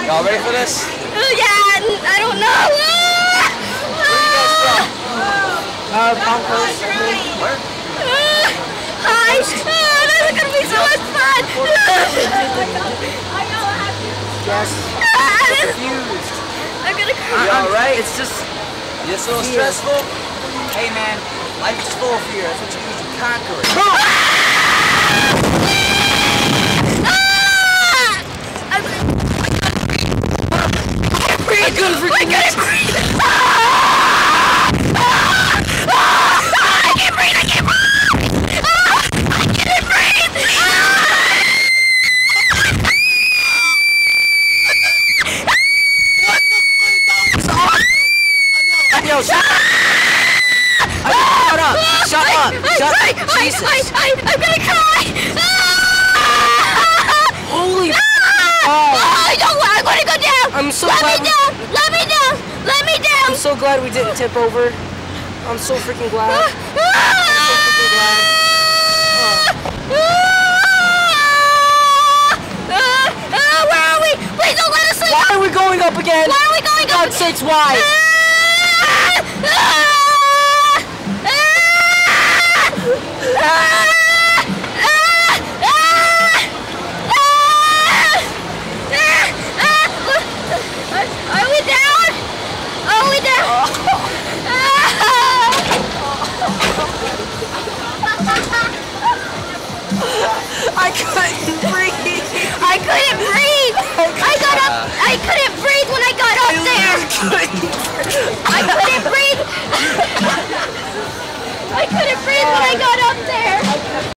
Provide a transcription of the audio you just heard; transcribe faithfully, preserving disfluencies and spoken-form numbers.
Y'all ready for this? Uh, yeah, I don't know. Where are you guys from? Uh, Palm Coast. Where? Uh, hi. Uh, this is gonna be so much fun. Yes. Uh, Confused. I'm gonna cry. You alright? It's just. It's a little fear. stressful? Hey man, life is full of fear. That's what you use to conquer it. I couldn't freaking breathe. I can't breathe. I can't breathe. I can't breathe. What the freak? That was awesome! Yo, shut up! Shut up! Shut up! Shut up! Jesus! I, I, I'm gonna cry. Holy! Oh, Oh! don't worry. I'm gonna go down. I'm so Let glad. me down. Let me down. Let me down. I'm so glad we didn't tip over. I'm so freaking glad. I'm so freaking glad. Where are we? Please don't let us leave. Why are we going up again? Why are we going For God's up? sakes, why? Are we down? Are we down? I couldn't breathe. I couldn't breathe. I got up. I couldn't breathe when I got up there. I couldn't breathe. I couldn't breathe when I got up there.